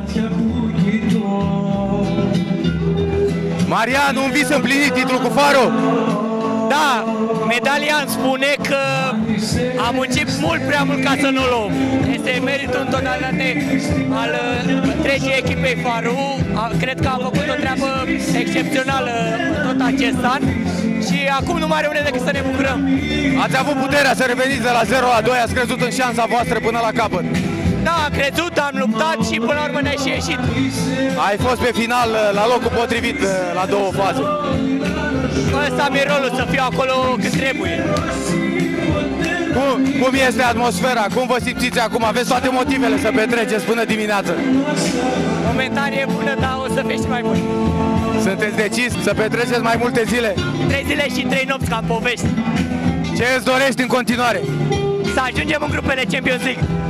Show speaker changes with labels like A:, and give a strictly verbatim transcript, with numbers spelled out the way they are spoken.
A: Marian, un vis împlinit, titlul cu Faro?
B: Da, medalia îmi spune că am muncit mult prea mult ca să nu luăm. Este meritul în totalitate al întregii echipei Faru. Cred că a făcut o treabă excepțională tot acest an și acum nu mai rămâne decât să ne bucurăm.
A: Ați avut puterea să reveniți de la zero la doi, ați crezut în șansa voastră până la capăt.
B: Da, am crezut, am luptat și până la urmă ne-a și ieșit.
A: Ai fost pe final la locul potrivit la două faze.
B: Ăsta mi-e rolul, să fiu acolo cât trebuie.
A: Cum, cum este atmosfera? Cum vă simțiți acum? Aveți toate motivele să petreceți până dimineață.
B: Momentan e bună, dar o să fie și mai bun.
A: Sunteți decis să petreceți mai multe zile?
B: Trei zile și trei nopți, ca în povești.
A: Ce îți dorești în continuare?
B: Să ajungem în grupele Champions League.